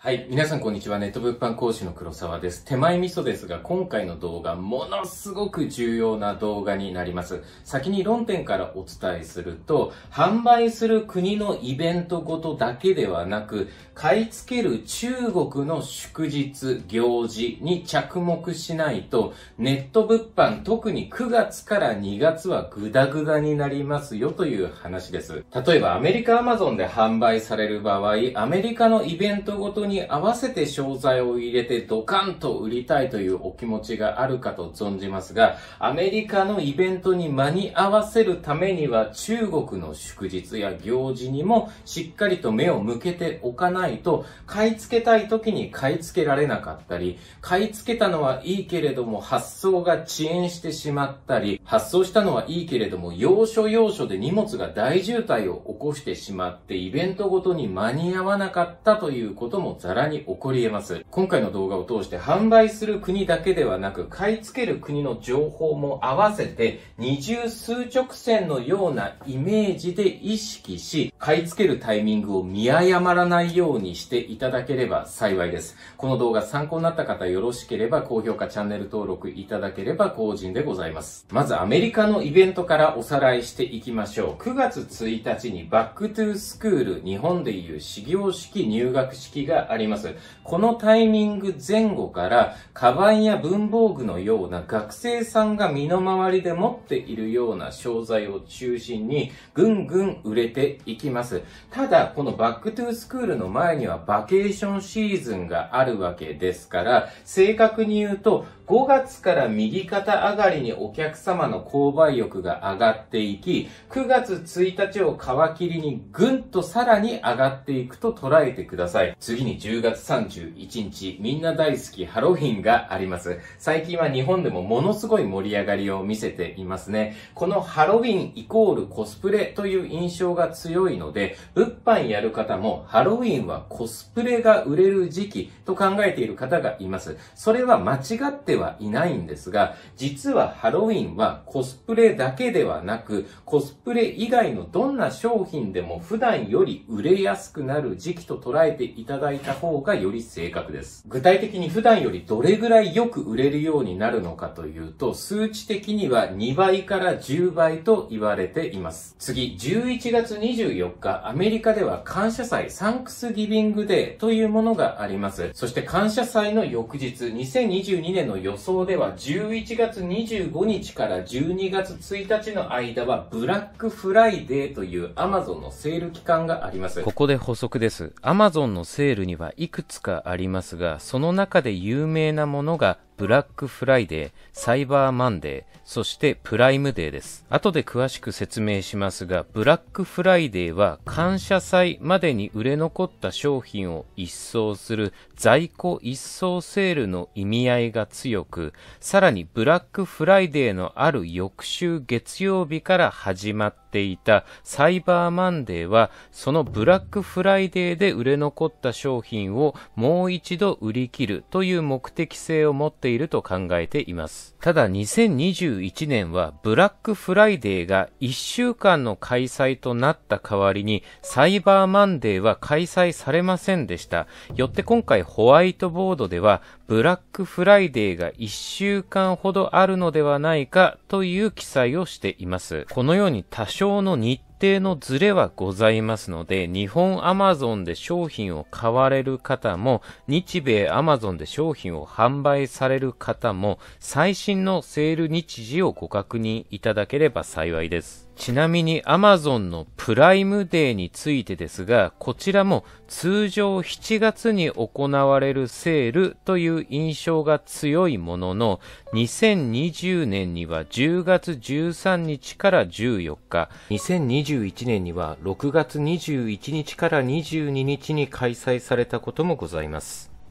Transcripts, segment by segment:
はい。皆さんこんにちは。ネット物販講師の黒沢です。手前味噌ですが、今回の動画、ものすごく重要な動画になります。先に論点からお伝えすると、販売する国のイベントごとだけではなく、買い付ける中国の祝日、行事に着目しないと、ネット物販、特に9月から2月はグダグダになりますよという話です。例えば、アメリカ Amazon で販売される場合、アメリカのイベントごとに合わせて商材を入れてドカンと売りたいというお気持ちがあるかと存じますが、アメリカのイベントに間に合わせるためには中国の祝日や行事にもしっかりと目を向けておかないと、買い付けたい時に買い付けられなかったり、買い付けたのはいいけれども発送が遅延してしまったり、発送したのはいいけれども要所要所で荷物が大渋滞を起こしてしまってイベントごとに間に合わなかったということもざらに起こり得ます。今回の動画を通して販売する国だけではなく買い付ける国の情報も合わせて二重数直線のようなイメージで意識し、買い付けるタイミングを見誤らないようにしていただければ幸いです。この動画参考になった方よろしければ高評価、チャンネル登録いただければ幸甚でございます。まずアメリカのイベントからおさらいしていきましょう。9月1日にバックトゥースクール、日本でいう始業式入学式があります。このタイミング前後からカバンや文房具のような学生さんが身の回りで持っているような商材を中心にぐんぐん売れていきます。ただこのバックトゥースクールの前にはバケーションシーズンがあるわけですから、正確に言うと5月から右肩上がりにお客様の購買欲が上がっていき、9月1日を皮切りにぐんとさらに上がっていくと捉えてください。次に10月31日、みんな大好きハロウィンがあります。最近は日本でもものすごい盛り上がりを見せていますね。このハロウィンイコールコスプレという印象が強いので、物販やる方もハロウィンはコスプレが売れる時期と考えている方がいます。それは間違ってはいないんですが、実はハロウィンはコスプレだけではなく、コスプレ以外のどんな商品でも普段より売れやすくなる時期と捉えていただいた方がより正確です。具体的に普段よりどれぐらいよく売れるようになるのかというと、数値的には2倍から10倍と言われています。次、11月24日、アメリカでは感謝祭、サンクスギビングデーというものがあります。そして感謝祭の翌日、2022年の予想では11月25日から12月1日の間はブラックフライデーという Amazon のセール期間があります。 ここで補足です。Amazon のセールにはいくつかありますが、その中で有名なものがブラックフライデー、サイバーマンデー、そしてプライムデーです。後で詳しく説明しますが、ブラックフライデーは感謝祭までに売れ残った商品を一掃する在庫一掃セールの意味合いが強く、さらにブラックフライデーのある翌週月曜日から始まっていたサイバーマンデーは、そのブラックフライデーで売れ残った商品をもう一度売り切るという目的性を持っていると考えています。ただ2021年はブラックフライデーが1週間の開催となった代わりにサイバーマンデーは開催されませんでした。よって今回ホワイトボードではブラックフライデーが1週間ほどあるのではないかという記載をしています。このように多少の日程のズレはございますので、日本アマゾンで商品を買われる方も、日米アマゾンで商品を販売される方も、最新のセール日時をご確認いただければ幸いです。ちなみに Amazon のプライムデーについてですが、こちらも通常7月に行われるセールという印象が強いものの、2020年には10月13日から14日、2021年には6月21日から22日に開催されたこともございます。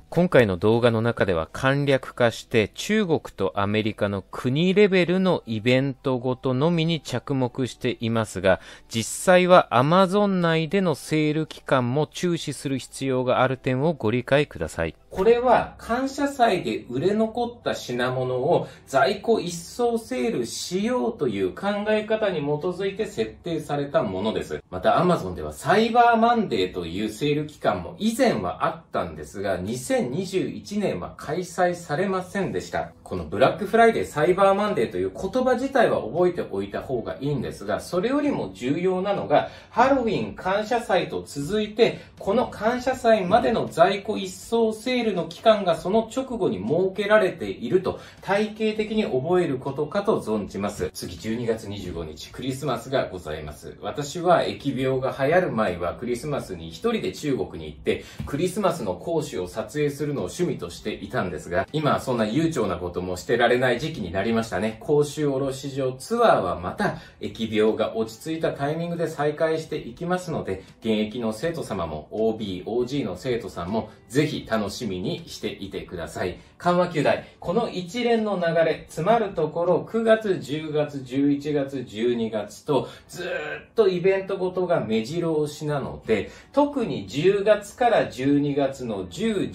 今回の動画の中では簡略化して中国とアメリカの国レベルのイベントごとのみに着目していますが、実際は Amazon 内でのセール期間も注視する必要がある点をご理解ください。 これは感謝祭で売れ残った品物を在庫一掃セールしようという考え方に基づいて設定されたものです。また Amazon ではサイバーマンデーというセール期間も以前はあったんですが、2021年は開催されませんでした。このブラックフライデー、サイバーマンデーという言葉自体は覚えておいた方がいいんですが、それよりも重要なのがハロウィン感謝祭と続いて、この感謝祭までの在庫一掃セールの期間がその直後に設けられていると体系的に覚えることかと存じます。次12月25日クリスマスがございます。私は疫病が流行る前はクリスマスに一人で中国に行ってクリスマスの講師を撮影するのを趣味としていたんですが、今はそんな悠長なこともしてられない時期になりましたね。甲州卸場ツアーはまた疫病が落ち着いたタイミングで再開していきますので、現役の生徒様も OB、OG の生徒さんもぜひ楽しみにしていてください。緩和球大、この一連の流れ、つまるところ9月、10月、11月、12月とずーっとイベントごとが目白押しなので、特に10月から12月の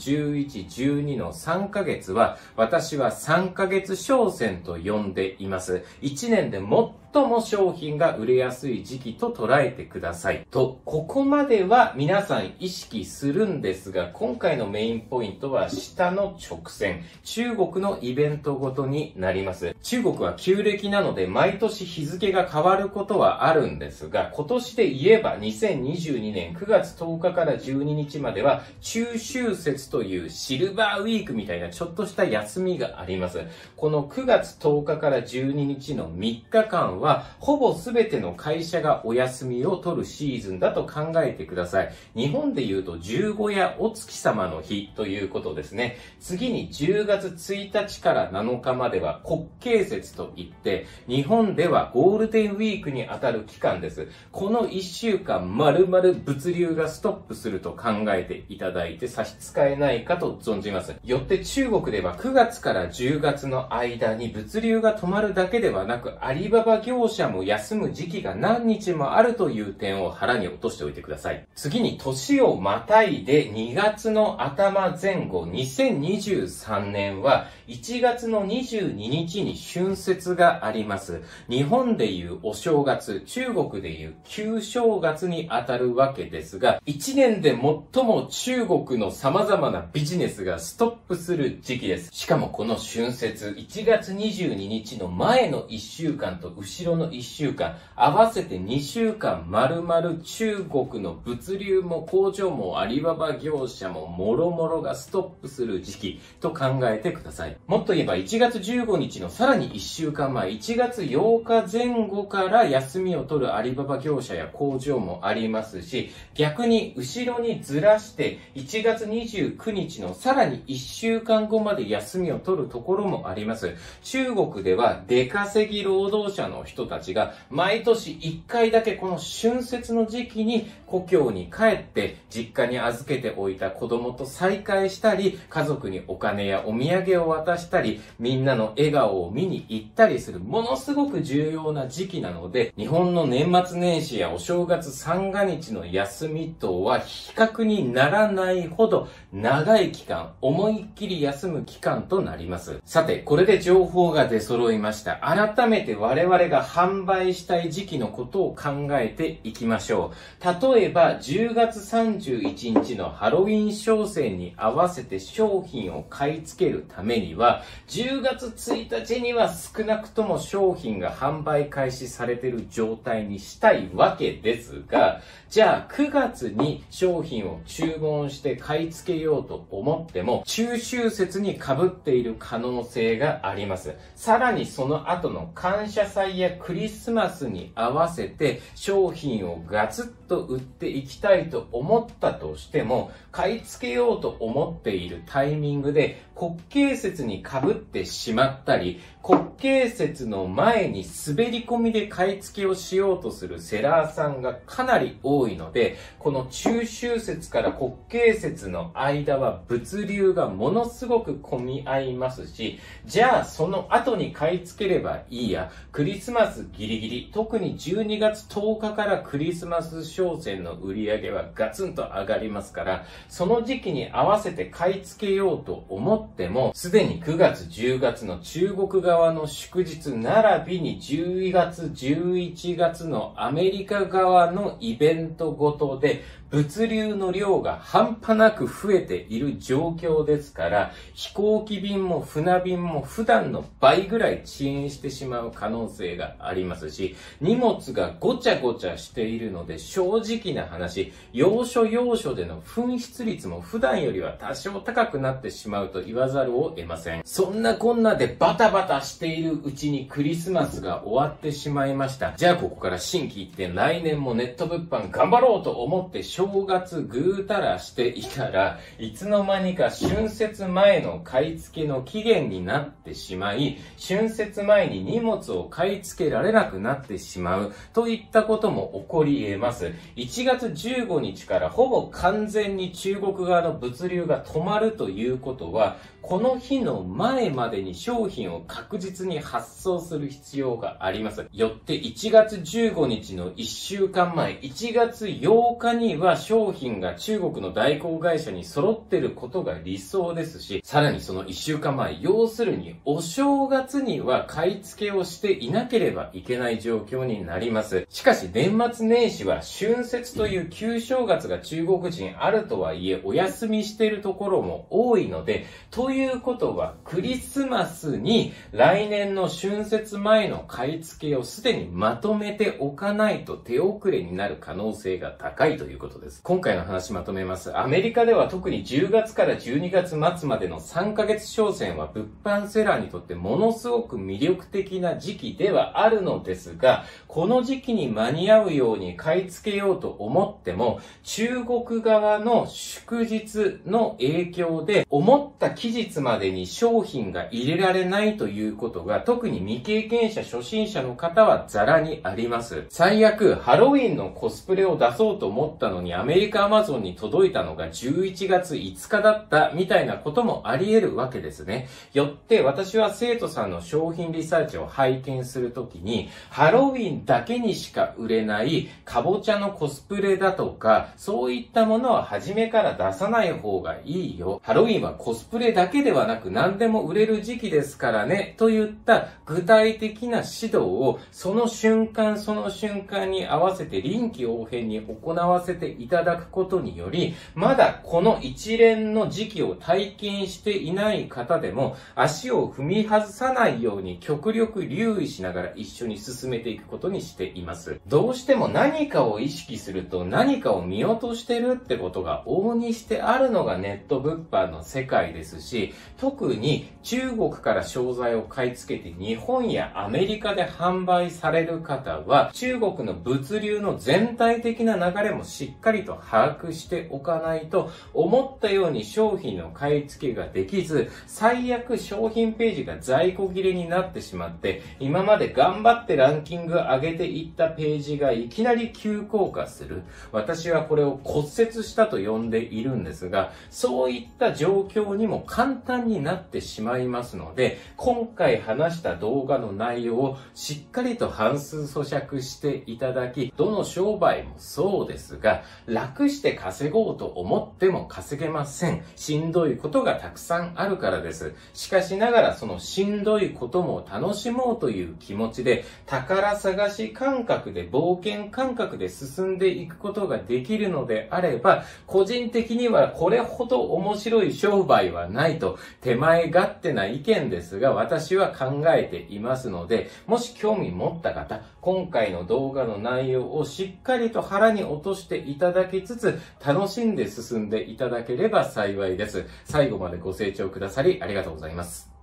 10、11、12の3ヶ月は私は3ヶ月商戦と呼んでいます。1年で最も商品が売れやすい時期と捉えてください。と、ここまでは皆さん意識するんですが、今回のメインポイントは下の直線、中国のイベントごとになります。中国は旧暦なので毎年日付が変わることはあるんですが、今年で言えば2022年9月10日から12日までは中秋節というシルバーウィークみたいなちょっとした休みがあります。この9月10日から12日の3日間はほぼ全ての会社がお休みを取るシーズンだと考えてください。日本で言うと十五夜お月様の日ということですね。次に10月1日から7日までは国慶節といって、日本ではゴールデンウィークにあたる期間です。この1週間丸々物流がストップすると考えていただいて差し支えないかと存じます。よって中国では9月から10月の間に物流が止まるだけではなく、アリババ業者も休む時期が何日もあるという点を腹に落としておいてください。次に年をまたいで2月の頭前後、2023年は1月の22日に春節があります。日本でいうお正月、中国でいう旧正月にあたるわけですが、1年で最も中国の様々なビジネスがストップする時期です。しかもこの春節、1月22日の前の1週間と後ろの1週間、合わせて2週間丸々中国の物流も工場もアリババ業者ももろもろがストップする時期と考えてください。もっと言えば1月15日のさらに1週間前、1月8日前後から休みを取るアリババ業者や工場もありますし、逆に後ろにずらして1月29日のさらに1週間後まで休みを取るところもあります。中国では出稼ぎ労働者の人たちが毎年1回だけこの春節の時期に故郷に帰って実家に預けておいた子供と再会したり、家族にお金やお土産を渡したり、みんなの笑顔を見に行ったりするものすごく重要な時期なので、日本の年末年始やお正月三が日の休みとは比較にならないほど長い期間、思いっきり休む期間となります。さて、これで情報が出揃いました。改めて我々が販売したい時期のことを考えていきましょう。例えば、10月31日のハロウィン商戦に合わせて商品を買い付けるためには、10月1日には少なくとも商品が販売開始されている状態にしたいわけですが、じゃあ9月に商品を注文して買い付けようと思っても、中秋節に被っている可能性があります。さらにその後の感謝祭やクリスマスに合わせて商品をガツッと売っていきたいと思ったとしても、買い付けようと思っているタイミングで国慶節に被ってしまったり、国慶節の前に滑り込みで買い付けをしようとするセラーさんがかなり多いので、この中秋節から国慶節の間は物流がものすごく混み合いますし、じゃあその後に買い付ければいいや、クリスマスギリギリ、特に12月10日からクリスマス商戦の売り上げはガツンと上がりますから、その時期に合わせて買い付けようと思っても、すでに9月10月の中国側の祝日並びに10月11月のアメリカ側のイベントごとで物流の量が半端なく増えている状況ですから、飛行機便も船便も普段の倍ぐらい遅延してしまう可能性がありますし、荷物がごちゃごちゃしているので、正直な話、要所要所での紛失率も普段よりは多少高くなってしまうと言わざるを得ません。そんなこんなでバタバタしているうちにクリスマスが終わってしまいました。じゃあここから心機一転、来年もネット物販頑張ろうと思って正月ぐうたらしていたら、いつの間にか春節前の買い付けの期限になってしまい、春節前に荷物を買い付けられなくなってしまうといったことも起こり得ます。1月15日からほぼ完全に中国側の物流が止まるということは、この日の前までに商品を確実に発送する必要があります。よって1月15日の1週間前、1月8日には商品が中国の代行会社に揃っていることが理想ですし、さらにその1週間前、要するにお正月には買い付けをしていなければいけない状況になります。しかし年末年始は春節という旧正月が中国人あるとはいえお休みしているところも多いので、ということはクリスマスに来年の春節前の買い付けをすでにまとめておかないと手遅れになる可能性が高いということです。今回の話まとめます。アメリカでは特に10月から12月末までの3ヶ月商戦は物販セラーにとってものすごく魅力的な時期ではあるのですが、この時期に間に合うように買い付けようと思っても、中国側の祝日の影響で思った期日までに商品が入れられないということが、特に未経験者初心者の方はザラにあります。最悪ハロウィンのコスプレを出そうと思ったのにアメリカアマゾンに届いたのが11月5日だったみたいなこともあり得るわけですね。よって私は生徒さんの商品リサーチを拝見するときに、ハロウィンだけにしか売れないかぼちゃのコスプレだとか、そういったものは初めから出さない方がいいよ。ハロウィンはコスプレだけではなく何でも売れる時期ですからね、といった具体的な指導をその瞬間その瞬間に合わせて臨機応変に行わせていただくことにより、まだこの一連の時期を体験していない方でも足を踏み外さないように極力留意しながら一緒に進めていくことにしています。どうしても何かを意識すると何かを見落としてるってことが往々にしてあるのがネット物販の世界ですし、特に中国から商材を買い付けて日本やアメリカで販売される方は、中国の物流の全体的な流れもしっかりと把握しておかないと、思ったように商品の買い付けができず、最悪商品ページが在庫切れになってしまって、今まで頑張ってランキング上げていったページがいきなり急降下する。私はこれを骨折したと呼んでいるんですが、そういった状況にも簡単になってしまいますので、今回話した動画の内容をしっかりと半数咀嚼していただき、どの商売もそうですが、楽して稼ごうと思っても稼げません。しんどいことがたくさんあるからです。しかしながらそのしんどいことも楽しもうという気持ちで、宝探し感覚で冒険感覚で進んでいくことができるのであれば、個人的にはこれほど面白い商売はないと手前勝手な意見ですが、私は考えていますので、もし興味持った方、今回の動画の内容をしっかりと腹に落としていただきつつ、楽しんで進んでいただければ幸いです。最後までご清聴くださりありがとうございます。